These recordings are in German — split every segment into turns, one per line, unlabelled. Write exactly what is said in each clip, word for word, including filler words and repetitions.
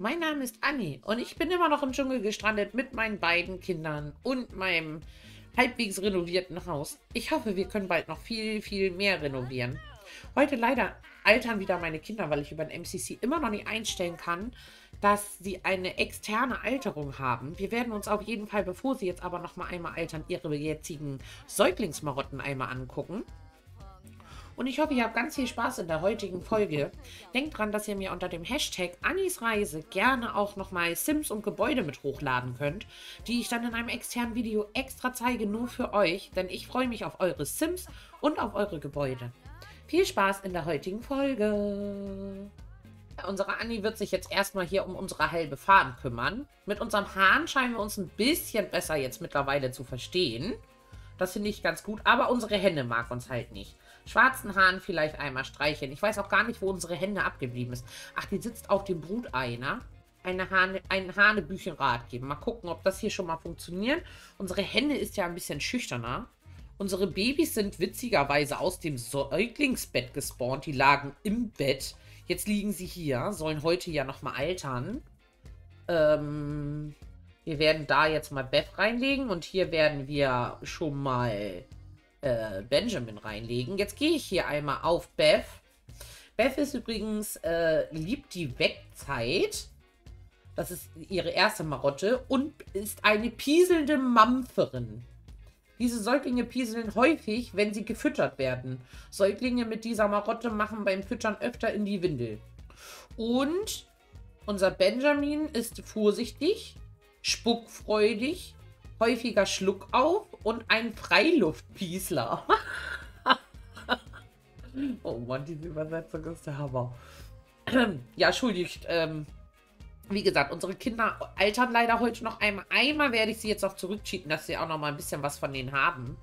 mein Name ist Anni und ich bin immer noch im Dschungel gestrandet mit meinen beiden Kindern und meinem halbwegs renovierten Haus. Ich hoffe, wir können bald noch viel, viel mehr renovieren. Heute leider altern wieder meine Kinder, weil ich über den M C C immer noch nicht einstellen kann, dass sie eine externe Alterung haben. Wir werden uns auf jeden Fall, bevor sie jetzt aber noch mal einmal altern, ihre jetzigen Säuglingsmarotten einmal angucken. Und ich hoffe, ihr habt ganz viel Spaß in der heutigen Folge. Denkt dran, dass ihr mir unter dem Hashtag Annis Reise gerne auch nochmal Sims und Gebäude mit hochladen könnt, die ich dann in einem externen Video extra zeige, nur für euch, denn ich freue mich auf eure Sims und auf eure Gebäude. Viel Spaß in der heutigen Folge. Unsere Anni wird sich jetzt erstmal hier um unsere halbe Farm kümmern. Mit unserem Hahn scheinen wir uns ein bisschen besser jetzt mittlerweile zu verstehen. Das finde ich ganz gut, aber unsere Henne mag uns halt nicht. Schwarzen Hahn vielleicht einmal streicheln. Ich weiß auch gar nicht, wo unsere Henne abgeblieben ist. Ach, die sitzt auf dem Brutei, ne? Eine Hane, ein Hanebüchen Rat geben. Mal gucken, ob das hier schon mal funktioniert. Unsere Henne ist ja ein bisschen schüchterner. Unsere Babys sind witzigerweise aus dem Säuglingsbett gespawnt. Die lagen im Bett. Jetzt liegen sie hier. Sollen heute ja nochmal altern. Ähm, wir werden da jetzt mal Beth reinlegen. Und hier werden wir schon mal Äh, Benjamin reinlegen. Jetzt gehe ich hier einmal auf Beth. Beth ist übrigens, äh, liebt die Wegzeit. Das ist ihre erste Marotte und ist eine pieselnde Mampferin. Diese Säuglinge pieseln häufig, wenn sie gefüttert werden. Säuglinge mit dieser Marotte machen beim Füttern öfter in die Windel. Und unser Benjamin ist vorsichtig, spuckfreudig, häufiger Schluck auf und ein Freiluftpiesler. Oh Mann, diese Übersetzung ist der Hammer. Ja, entschuldigt. Ähm, wie gesagt, unsere Kinder altern leider heute noch einmal. Einmal werde ich sie jetzt auch zurückcheaten, dass sie auch noch mal ein bisschen was von denen haben.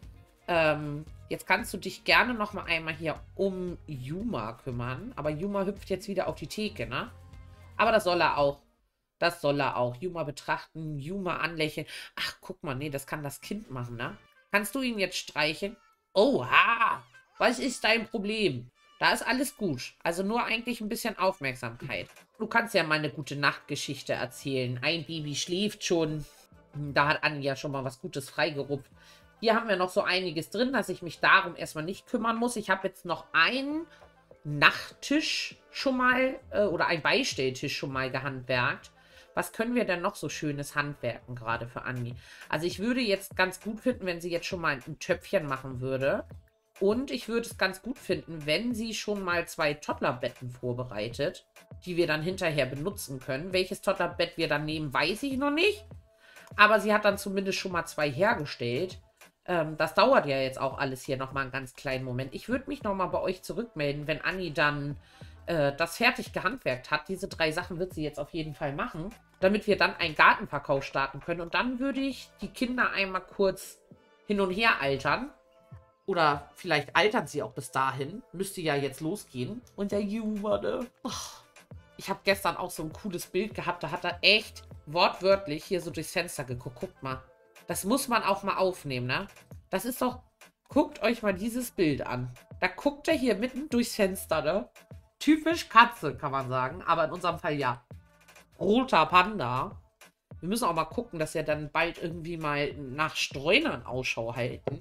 Ähm, jetzt kannst du dich gerne noch mal einmal hier um Yuma kümmern. Aber Yuma hüpft jetzt wieder auf die Theke, ne? Aber das soll er auch. Das soll er auch. Yuma betrachten, Yuma anlächeln. Ach, guck mal, nee, das kann das Kind machen, ne? Kannst du ihn jetzt streicheln? Oha! Was ist dein Problem? Da ist alles gut. Also nur eigentlich ein bisschen Aufmerksamkeit. Du kannst ja mal eine gute Nachtgeschichte erzählen. Ein Baby schläft schon. Da hat Anni ja schon mal was Gutes freigerupft. Hier haben wir noch so einiges drin, dass ich mich darum erstmal nicht kümmern muss. Ich habe jetzt noch einen Nachttisch schon mal, äh, oder ein Beistelltisch schon mal gehandwerkt. Was können wir denn noch so schönes handwerken, gerade für Anni? Also ich würde jetzt ganz gut finden, wenn sie jetzt schon mal ein Töpfchen machen würde. Und ich würde es ganz gut finden, wenn sie schon mal zwei Toddlerbetten vorbereitet, die wir dann hinterher benutzen können. Welches Toddlerbett wir dann nehmen, weiß ich noch nicht. Aber sie hat dann zumindest schon mal zwei hergestellt. Ähm, das dauert ja jetzt auch alles hier nochmal einen ganz kleinen Moment. Ich würde mich nochmal bei euch zurückmelden, wenn Anni dann äh, das fertig gehandwerkt hat. Diese drei Sachen wird sie jetzt auf jeden Fall machen, damit wir dann einen Gartenverkauf starten können. Und dann würde ich die Kinder einmal kurz hin und her altern. Oder vielleicht altern sie auch bis dahin. Müsste ja jetzt losgehen. Und der Yuma, ne? Oh. Ich habe gestern auch so ein cooles Bild gehabt. Da hat er echt wortwörtlich hier so durchs Fenster geguckt. Guckt mal. Das muss man auch mal aufnehmen, ne? Das ist doch... Guckt euch mal dieses Bild an. Da guckt er hier mitten durchs Fenster, ne? Typisch Katze, kann man sagen. Aber in unserem Fall ja. Roter Panda. Wir müssen auch mal gucken, dass wir dann bald irgendwie mal nach Streunern Ausschau halten.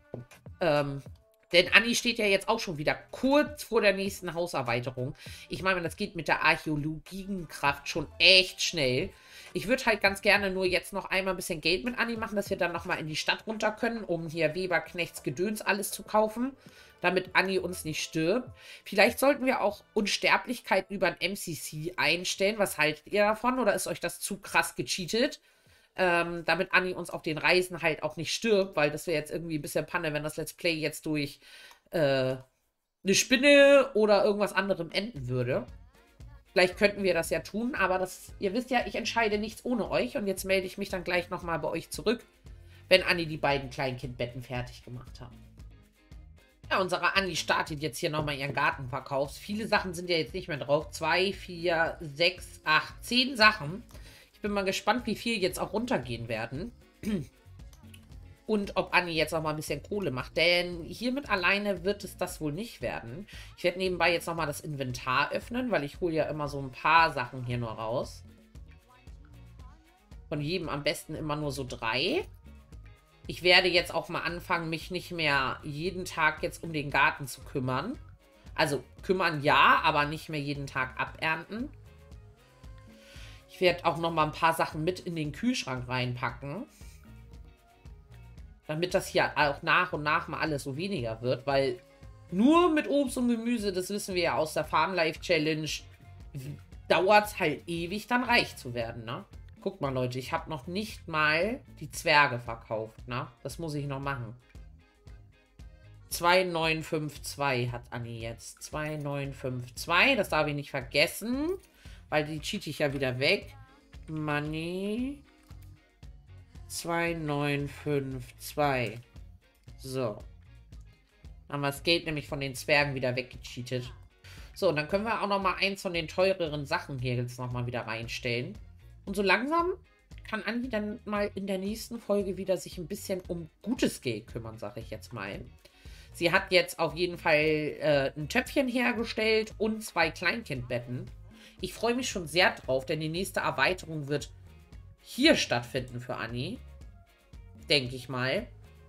Ähm, denn Anni steht ja jetzt auch schon wieder kurz vor der nächsten Hauserweiterung. Ich meine, das geht mit der Archäologiekraft schon echt schnell. Ich würde halt ganz gerne nur jetzt noch einmal ein bisschen Geld mit Anni machen, dass wir dann nochmal in die Stadt runter können, um hier Weber, Knechts, Gedöns alles zu kaufen, damit Anni uns nicht stirbt. Vielleicht sollten wir auch Unsterblichkeit über ein M C C einstellen. Was haltet ihr davon? Oder ist euch das zu krass gecheatet? Ähm, damit Anni uns auf den Reisen halt auch nicht stirbt, weil das wäre jetzt irgendwie ein bisschen Panne, wenn das Let's Play jetzt durch äh, eine Spinne oder irgendwas anderem enden würde. Vielleicht könnten wir das ja tun, aber das, ihr wisst ja, ich entscheide nichts ohne euch. Und jetzt melde ich mich dann gleich nochmal bei euch zurück, wenn Anni die beiden Kleinkindbetten fertig gemacht hat. Ja, unsere Anni startet jetzt hier nochmal ihren Gartenverkauf. Viele Sachen sind ja jetzt nicht mehr drauf. Zwei, vier, sechs, acht, zehn Sachen. Ich bin mal gespannt, wie viel jetzt auch runtergehen werden. Und ob Anni jetzt noch mal ein bisschen Kohle macht. Denn hiermit alleine wird es das wohl nicht werden. Ich werde nebenbei jetzt noch mal das Inventar öffnen, weil ich hole ja immer so ein paar Sachen hier nur raus. Von jedem am besten immer nur so drei. Ich werde jetzt auch mal anfangen, mich nicht mehr jeden Tag jetzt um den Garten zu kümmern. Also kümmern ja, aber nicht mehr jeden Tag abernten. Ich werde auch noch mal ein paar Sachen mit in den Kühlschrank reinpacken. Damit das hier auch nach und nach mal alles so weniger wird. Weil nur mit Obst und Gemüse, das wissen wir ja aus der Farm Life Challenge, dauert es halt ewig, dann reich zu werden, ne? Guckt mal, Leute, ich habe noch nicht mal die Zwerge verkauft, ne? Das muss ich noch machen. zwei neun fünf zwei hat Anni jetzt. zwei neun fünf zwei, das darf ich nicht vergessen. Weil die cheate ich ja wieder weg. Money. zwei neun fünf zwei. So. Dann haben wir das Geld nämlich von den Zwergen wieder weggecheatet. So, und dann können wir auch noch mal eins von den teureren Sachen hier jetzt noch mal wieder reinstellen. Und so langsam kann Anni dann mal in der nächsten Folge wieder sich ein bisschen um gutes Geld kümmern, sage ich jetzt mal. Sie hat jetzt auf jeden Fall äh, ein Töpfchen hergestellt und zwei Kleinkindbetten. Ich freue mich schon sehr drauf, denn die nächste Erweiterung wird hier stattfinden für Anni. Denke ich mal.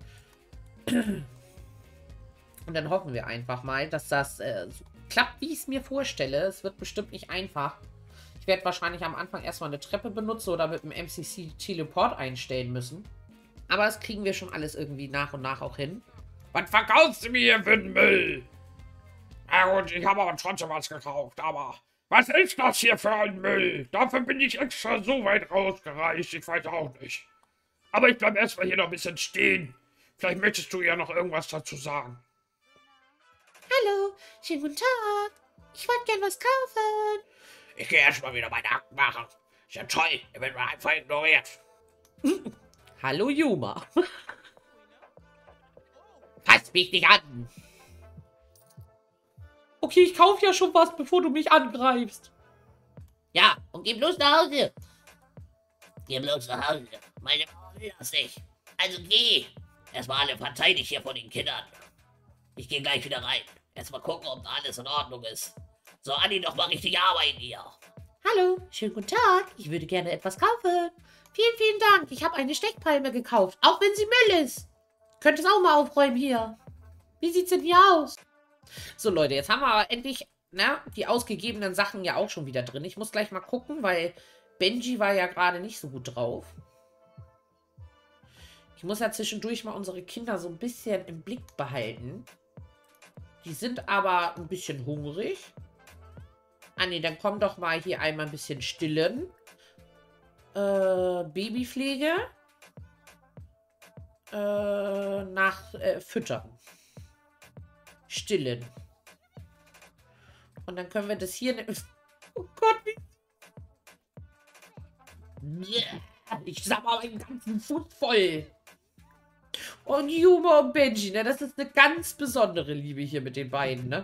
Und dann hoffen wir einfach mal, dass das äh, so klappt, wie ich es mir vorstelle. Es wird bestimmt nicht einfach. Ich werde wahrscheinlich am Anfang erstmal eine Treppe benutzen oder mit dem M C C-Teleport einstellen müssen. Aber das kriegen wir schon alles irgendwie nach und nach auch hin.
Was verkaufst du mir hier für den Müll? Na gut, ich habe aber trotzdem was gekauft, aber was ist das hier für ein Müll? Dafür bin ich extra so weit rausgereist, ich weiß auch nicht. Aber ich bleib erstmal hier noch ein bisschen stehen. Vielleicht möchtest du ja noch irgendwas dazu sagen.
Hallo, schönen guten Tag. Ich wollte gern was kaufen.
Ich gehe erstmal wieder meine Akten machen. Ist ja toll, ihr werdet mir einfach ignoriert.
Hallo Juma.
Fass mich nicht an.
Okay, ich kaufe ja schon was, bevor du mich angreifst.
Ja, und geh bloß nach Hause. Geh bloß nach Hause. Meine Frau will das nicht. Also geh. Erstmal alle verteidigt hier von den Kindern. Ich gehe gleich wieder rein. Erstmal gucken, ob alles in Ordnung ist. So, Anni, noch mal richtig arbeiten hier.
Hallo, schönen guten Tag. Ich würde gerne etwas kaufen. Vielen, vielen Dank. Ich habe eine Stechpalme gekauft, auch wenn sie Müll ist. Könnt es auch mal aufräumen hier. Wie sieht's denn hier aus? So, Leute, jetzt haben wir aber endlich, na, die ausgegebenen Sachen ja auch schon wieder drin. Ich muss gleich mal gucken, weil Benji war ja gerade nicht so gut drauf. Ich muss ja zwischendurch mal unsere Kinder so ein bisschen im Blick behalten. Die sind aber ein bisschen hungrig. Ah, nee, dann komm doch mal hier einmal ein bisschen stillen. Äh, Babypflege. Äh, nach äh, Füttern. Stillen. Und dann können wir das hier... Ne oh Gott, wie... Ich sag mal meinen ganzen Fuß voll. Und Juma und Benji, ne? Das ist eine ganz besondere Liebe hier mit den beiden, ne?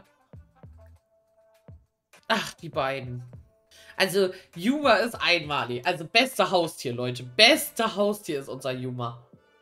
Ach, die beiden. Also, Juma ist einmalig. Also, beste Haustier, Leute. Beste Haustier ist unser Juma.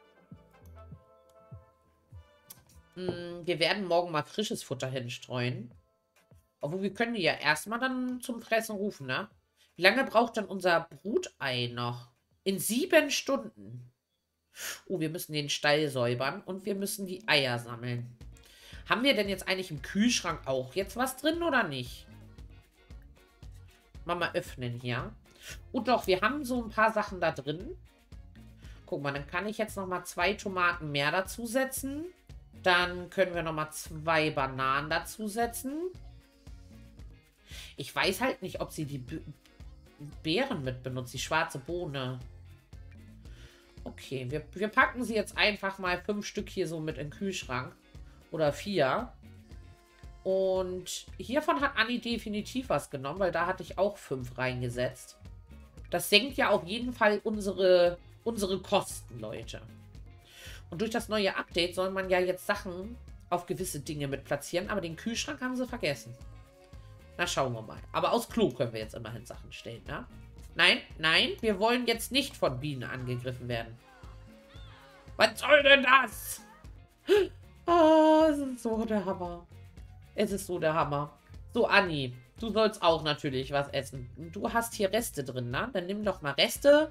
Hm, wir werden morgen mal frisches Futter hinstreuen. Obwohl, wir können die ja erstmal dann zum Fressen rufen, ne? Wie lange braucht dann unser Brutei noch? In sieben Stunden. Oh, wir müssen den Stall säubern und wir müssen die Eier sammeln. Haben wir denn jetzt eigentlich im Kühlschrank auch jetzt was drin oder nicht? Mal mal öffnen hier. Und doch, wir haben so ein paar Sachen da drin. Guck mal, dann kann ich jetzt noch mal zwei Tomaten mehr dazusetzen. Dann können wir noch mal zwei Bananen dazusetzen. Ich weiß halt nicht, ob sie die Be Beeren mit benutzt, die schwarze Bohne. Okay, wir, wir packen sie jetzt einfach mal fünf Stück hier so mit in den Kühlschrank. Oder vier. Und hiervon hat Anni definitiv was genommen, weil da hatte ich auch fünf reingesetzt. Das senkt ja auf jeden Fall unsere, unsere Kosten, Leute. Und durch das neue Update soll man ja jetzt Sachen auf gewisse Dinge mit platzieren, aber den Kühlschrank haben sie vergessen. Na, schauen wir mal. Aber aus Klo können wir jetzt immerhin Sachen stellen, ne? Nein, nein, wir wollen jetzt nicht von Bienen angegriffen werden. Was soll denn das? Oh, es ist so der Hammer. Es ist so der Hammer. So, Anni, du sollst auch natürlich was essen. Du hast hier Reste drin, ne? Dann nimm doch mal Reste.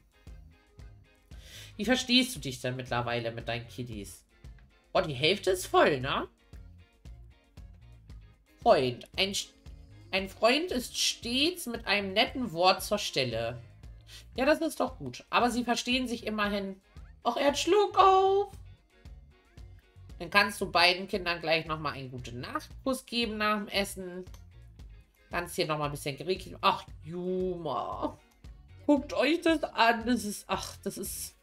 Wie verstehst du dich denn mittlerweile mit deinen Kiddies? Oh, die Hälfte ist voll, ne? Freund. Ein, ein Freund ist stets mit einem netten Wort zur Stelle. Ja, das ist doch gut. Aber sie verstehen sich immerhin. Och, er hat Schluck auf. Dann kannst du beiden Kindern gleich nochmal einen guten Nachtkuss geben nach dem Essen. Kannst hier nochmal ein bisschen gerichtet. Ach, Juma. Guckt euch das an. Das ist, ach, das ist...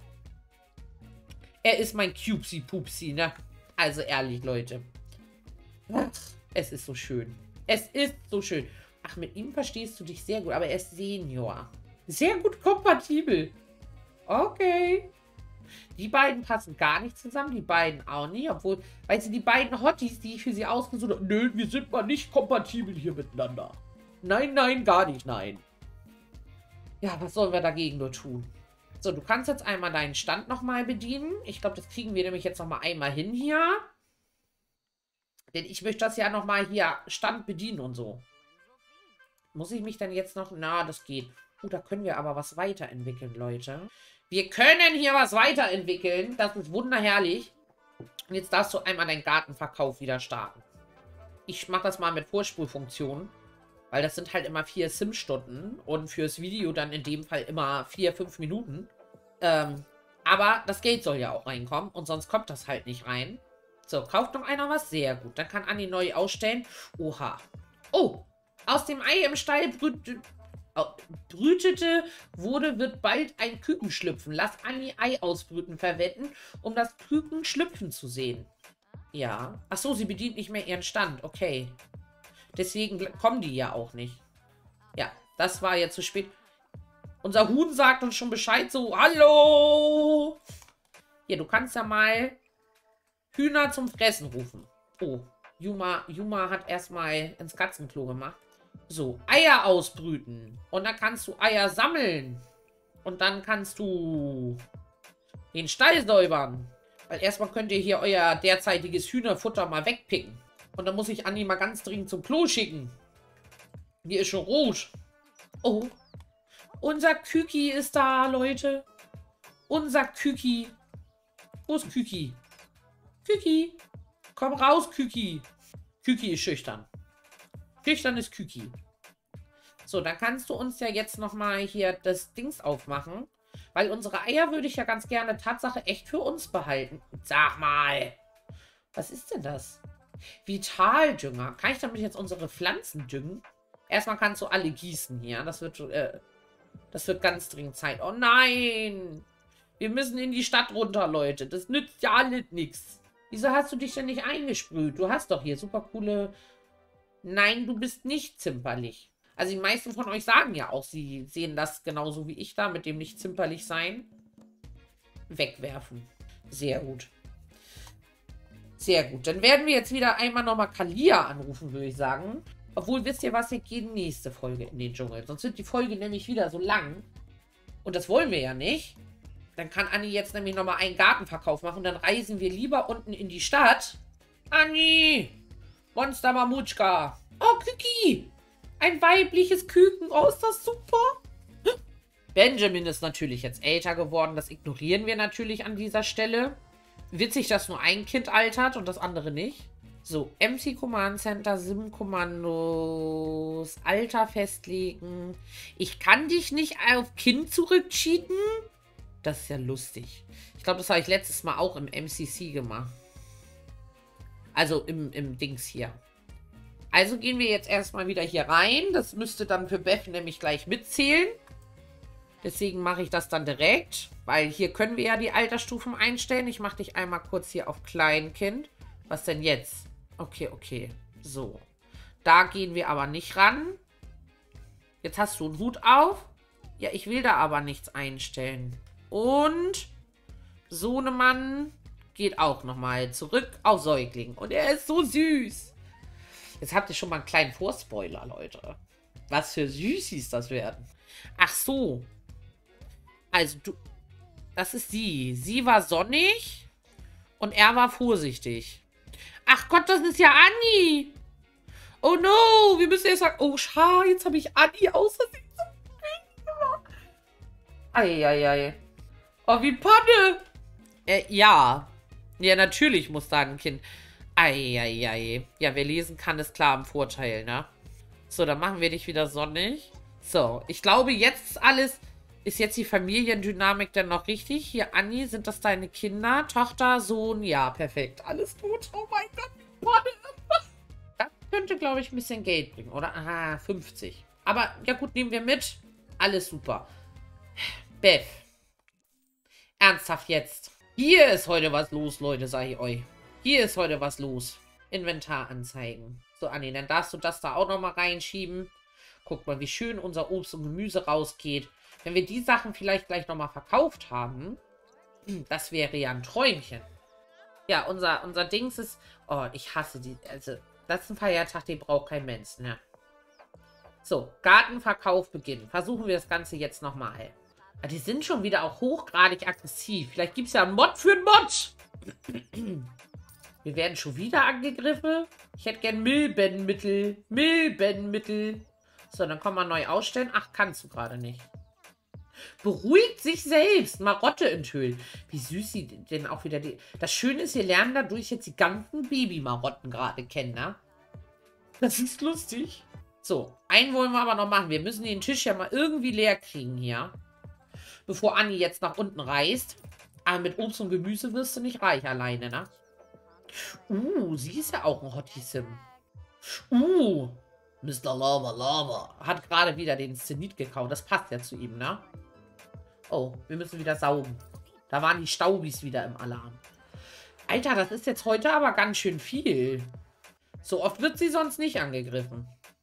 Er ist mein Cupsi-Pupsi, ne? Also ehrlich, Leute. Ach, es ist so schön. Es ist so schön. Ach, mit ihm verstehst du dich sehr gut. Aber er ist Senior. Sehr gut kompatibel. Okay. Die beiden passen gar nicht zusammen. Die beiden auch nicht. Obwohl, weil sie die beiden Hotties, die ich für sie ausgesucht habe. Nö, wir sind mal nicht kompatibel hier miteinander. Nein, nein, gar nicht, nein. Ja, was sollen wir dagegen nur tun? So, du kannst jetzt einmal deinen Stand nochmal bedienen. Ich glaube, das kriegen wir nämlich jetzt nochmal einmal hin hier. Denn ich möchte das ja nochmal hier Stand bedienen und so. Muss ich mich dann jetzt noch... Na, das geht. Oh, da können wir aber was weiterentwickeln, Leute. Wir können hier was weiterentwickeln. Das ist wunderherrlich. Und jetzt darfst du einmal deinen Gartenverkauf wieder starten. Ich mache das mal mit Vorspulfunktion. Weil das sind halt immer vier Sim-Stunden. Und fürs Video dann in dem Fall immer vier, fünf Minuten. Ähm, aber das Geld soll ja auch reinkommen. Und sonst kommt das halt nicht rein. So, kauft noch einer was? Sehr gut. Dann kann Anni neu ausstellen. Oha. Oh, aus dem Ei im Stall brütete, brütete wurde, wird bald ein Küken schlüpfen. Lass Anni Ei ausbrüten verwenden, um das Küken schlüpfen zu sehen. Ja. Ach so, sie bedient nicht mehr ihren Stand. Okay. Deswegen kommen die ja auch nicht. Ja, das war jetzt zu spät. Unser Huhn sagt uns schon Bescheid so, hallo! Ja, du kannst ja mal Hühner zum Fressen rufen. Oh, Juma, Juma hat erstmal ins Katzenklo gemacht. So, Eier ausbrüten. Und dann kannst du Eier sammeln. Und dann kannst du den Stall säubern. Weil erstmal könnt ihr hier euer derzeitiges Hühnerfutter mal wegpicken. Und dann muss ich Anni mal ganz dringend zum Klo schicken. Die ist schon rot. Oh. Unser Küki ist da, Leute. Unser Küki. Wo ist Küki? Küki. Komm raus, Küki. Küki ist schüchtern. Schüchtern ist Küki. So, dann kannst du uns ja jetzt nochmal hier das Dings aufmachen. Weil unsere Eier würde ich ja ganz gerne Tatsache echt für uns behalten. Sag mal. Was ist denn das? Vitaldünger. Kann ich damit jetzt unsere Pflanzen düngen? Erstmal kannst du alle gießen hier. Das wird, äh, das wird ganz dringend Zeit. Oh nein! Wir müssen in die Stadt runter, Leute. Das nützt ja alles nichts. Wieso hast du dich denn nicht eingesprüht? Du hast doch hier super coole... Nein, du bist nicht zimperlich. Also die meisten von euch sagen ja auch, sie sehen das genauso wie ich da, mit dem nicht zimperlich sein. Wegwerfen. Sehr gut. Sehr gut. Dann werden wir jetzt wieder einmal nochmal Kalia anrufen, würde ich sagen. Obwohl, wisst ihr was, wir gehen nächste Folge in den Dschungel. Sonst wird die Folge nämlich wieder so lang. Und das wollen wir ja nicht. Dann kann Anni jetzt nämlich nochmal einen Gartenverkauf machen. Dann reisen wir lieber unten in die Stadt. Anni! Monster Mamutschka! Oh, Küki! Ein weibliches Küken. Oh, ist das super. Benjamin ist natürlich jetzt älter geworden. Das ignorieren wir natürlich an dieser Stelle. Witzig, dass nur ein Kind altert und das andere nicht. So, M C Command Center, Sim-Kommandos, Alter festlegen. Ich kann dich nicht auf Kind zurückcheaten? Das ist ja lustig. Ich glaube, das habe ich letztes Mal auch im M C C gemacht. Also im, im Dings hier. Also gehen wir jetzt erstmal wieder hier rein. Das müsste dann für Beth nämlich gleich mitzählen. Deswegen mache ich das dann direkt. Weil hier können wir ja die Altersstufen einstellen. Ich mache dich einmal kurz hier auf Kleinkind. Was denn jetzt? Okay, okay. So. Da gehen wir aber nicht ran. Jetzt hast du einen Hut auf. Ja, ich will da aber nichts einstellen. Und Sohnemann geht auch nochmal zurück auf Säugling. Und er ist so süß. Jetzt habt ihr schon mal einen kleinen Vorspoiler, Leute. Was für Süßis das werden. Ach so. Also du... Das ist sie. Sie war sonnig und er war vorsichtig. Ach Gott, das ist ja Anni. Oh no, wir müssen jetzt sagen, oh schau, jetzt habe ich Anni aus Versehen so gemacht. Eieiei. Oh, wie Panne. Äh, ja. Ja, natürlich muss da ein Kind. Eieiei. Ja, wer lesen kann, ist klar im Vorteil, ne? So, dann machen wir dich wieder sonnig. So, ich glaube, jetzt ist alles... Ist jetzt die Familiendynamik denn noch richtig? Hier, Anni, sind das deine Kinder? Tochter, Sohn? Ja, perfekt. Alles gut. Oh mein Gott, wie Panne. Das könnte, glaube ich, ein bisschen Geld bringen, oder? Aha, fünfzig. Aber, ja gut, nehmen wir mit. Alles super. Beth. Ernsthaft jetzt. Hier ist heute was los, Leute, sage ich euch. Hier ist heute was los. Inventar anzeigen. So, Anni, dann darfst du das da auch nochmal reinschieben. Guck mal, wie schön unser Obst und Gemüse rausgeht. Wenn wir die Sachen vielleicht gleich nochmal verkauft haben, das wäre ja ein Träumchen. Ja, unser, unser Dings ist... Oh, ich hasse die... Also, das ist ein Feiertag, den braucht kein Mensch, ne? So, Gartenverkauf beginnen. Versuchen wir das Ganze jetzt nochmal. Ja, die sind schon wieder auch hochgradig aggressiv. Vielleicht gibt es ja einen Mod für einen Mod. Wir werden schon wieder angegriffen. Ich hätte gern Milbenmittel. Milbenmittel. So, dann kann man neu ausstellen. Ach, kannst du gerade nicht. Beruhigt sich selbst. Marotte enthüllt. Wie süß sie denn auch wieder... Die das Schöne ist, wir lernen dadurch jetzt die ganzen Babymarotten gerade kennen, ne? Das ist lustig. So, einen wollen wir aber noch machen. Wir müssen den Tisch ja mal irgendwie leer kriegen hier. Bevor Anni jetzt nach unten reist. Aber mit Obst und Gemüse wirst du nicht reich alleine, ne? Uh, sie ist ja auch ein Hottie-Sim. Uh, Mister Lava Lava hat gerade wieder den Zenit gekauft. Das passt ja zu ihm, ne? Oh, wir müssen wieder saugen. Da waren die Staubis wieder im Alarm. Alter, das ist jetzt heute aber ganz schön viel. So oft wird sie sonst nicht angegriffen.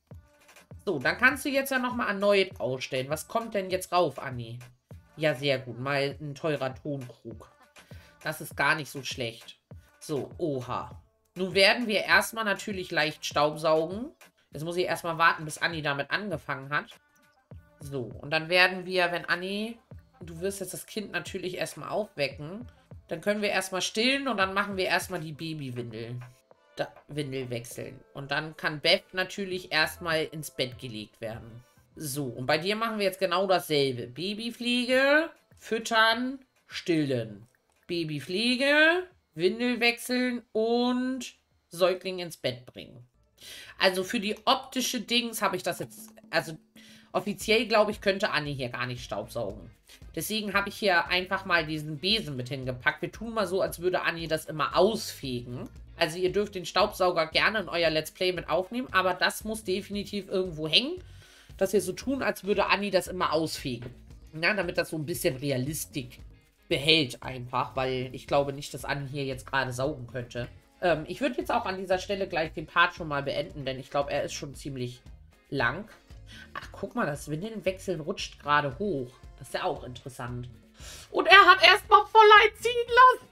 So, dann kannst du jetzt ja nochmal erneut ausstellen. Was kommt denn jetzt rauf, Anni? Ja, sehr gut. Mal ein teurer Tonkrug. Das ist gar nicht so schlecht. So, oha. Nun werden wir erstmal natürlich leicht Staubsaugen. Jetzt muss ich erstmal warten, bis Anni damit angefangen hat. So, und dann werden wir, wenn Anni... Du wirst jetzt das Kind natürlich erstmal aufwecken. Dann können wir erstmal stillen und dann machen wir erstmal die Babywindel. Da, Windel wechseln. Und dann kann Beth natürlich erstmal ins Bett gelegt werden. So, und bei dir machen wir jetzt genau dasselbe. Babypflege, füttern, stillen. Babypflege, Windel wechseln und Säugling ins Bett bringen. Also für die optische Dings habe ich das jetzt... Also offiziell, glaube ich, könnte Anni hier gar nicht staubsaugen. Deswegen habe ich hier einfach mal diesen Besen mit hingepackt. Wir tun mal so, als würde Anni das immer ausfegen. Also ihr dürft den Staubsauger gerne in euer Let's Play mit aufnehmen, aber das muss definitiv irgendwo hängen, dass wir so tun, als würde Anni das immer ausfegen. Ja, damit das so ein bisschen Realistik behält einfach, weil ich glaube nicht, dass Anni hier jetzt gerade saugen könnte. Ähm, ich würde jetzt auch an dieser Stelle gleich den Part schon mal beenden, denn ich glaube, er ist schon ziemlich lang. Ach, guck mal, das Windelnwechseln rutscht gerade hoch. Das ist ja auch interessant. Und er hat erstmal voll einziehen lassen.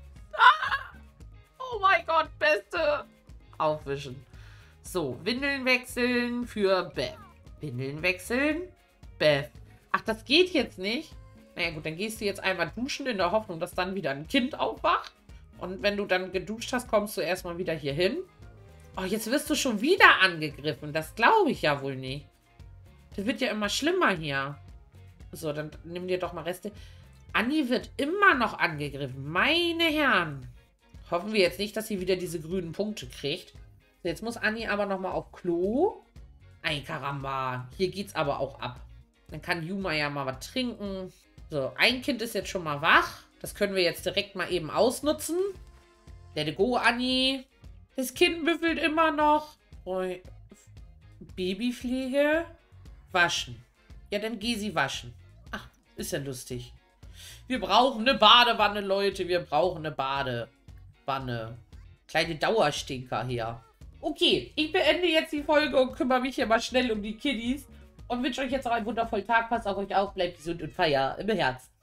Ah! Oh mein Gott, beste. Aufwischen. So, Windeln wechseln für Beth. Windeln wechseln, Beth. Ach, das geht jetzt nicht? Naja gut, dann gehst du jetzt einmal duschen in der Hoffnung, dass dann wieder ein Kind aufwacht. Und wenn du dann geduscht hast, kommst du erstmal wieder hier hin. Oh, jetzt wirst du schon wieder angegriffen. Das glaube ich ja wohl nicht. Das wird ja immer schlimmer hier. So, dann nimm dir doch mal Reste. Anni wird immer noch angegriffen. Meine Herren. Hoffen wir jetzt nicht, dass sie wieder diese grünen Punkte kriegt. So, jetzt muss Anni aber nochmal auf Klo. Ei, Karamba. Hier geht's aber auch ab. Dann kann Yuma ja mal was trinken. So, ein Kind ist jetzt schon mal wach. Das können wir jetzt direkt mal eben ausnutzen. Let it go, Anni. Das Kind büffelt immer noch. Babypflege. Waschen. Ja, dann geh sie waschen. Ach, ist ja lustig. Wir brauchen eine Badewanne, Leute. Wir brauchen eine Badewanne. Kleine Dauerstinker hier. Okay, ich beende jetzt die Folge und kümmere mich hier mal schnell um die Kiddies. Und wünsche euch jetzt noch einen wundervollen Tag. Passt auf euch auf, bleibt gesund und feier im Herzen.